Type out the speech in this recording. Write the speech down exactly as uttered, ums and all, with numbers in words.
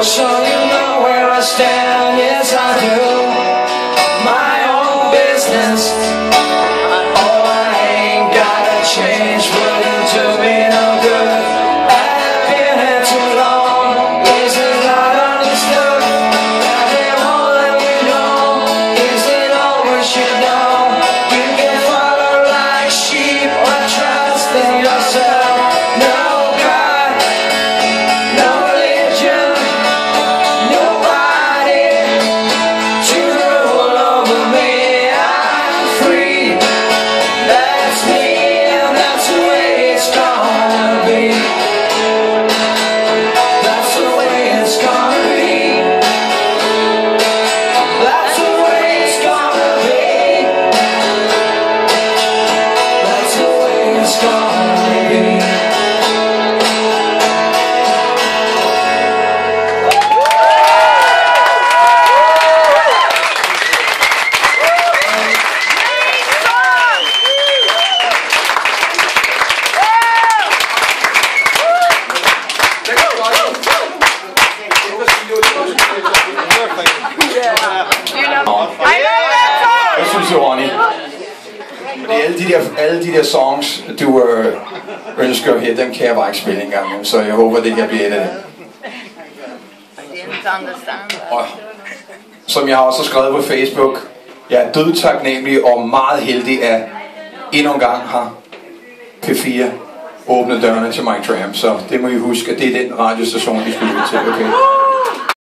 So you know where I stand, yes I do. My own business. Oh, I ain't gotta change, but you do me no good. I've been here too long, is it not understood? That it all that we know, is it all we should know? You can follow like sheep or trust in yourself. No God, no religion, nobody to rule over me. I'm free, that's me, and that's the way it's gonna be. That's the way it's gonna be. That's the way it's gonna be. That's the way it's gonna be. Hvad synes du, Ronny? Fordi alle de der, alle de der songs, du øh, ønsker her, dem kan jeg bare ikke spille engang, så jeg håber, det kan blive et af dem. Og som jeg har også skrevet på Facebook, jeg er dødtaknemmelig og meget heldig, at endnu en gang har P fire åbnet dørene til Mike Tramp, så det må I huske, at det er den radiostation, vi skal lytte til, okay?